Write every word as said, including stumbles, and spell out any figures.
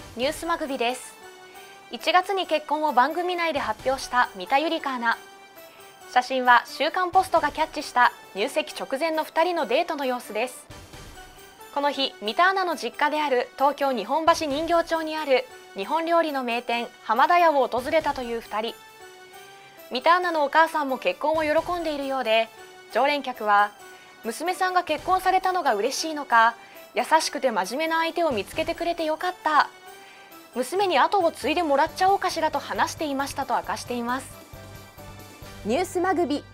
ニュースまぐびです。いちがつに結婚を番組内で発表した三田ゆりかアナ。写真は週刊ポストがキャッチした入籍直前のふたりのデートの様子です。この日、三田アナの実家である東京日本橋人形町にある日本料理の名店浜田屋を訪れたというふたり。三田アナのお母さんも結婚を喜んでいるようで、常連客は娘さんが結婚されたのが嬉しいのか、優しくて真面目な相手を見つけてくれてよかった、娘に後を継いでもらっちゃおうかしらと話していましたと明かしています。 ニュースまぐび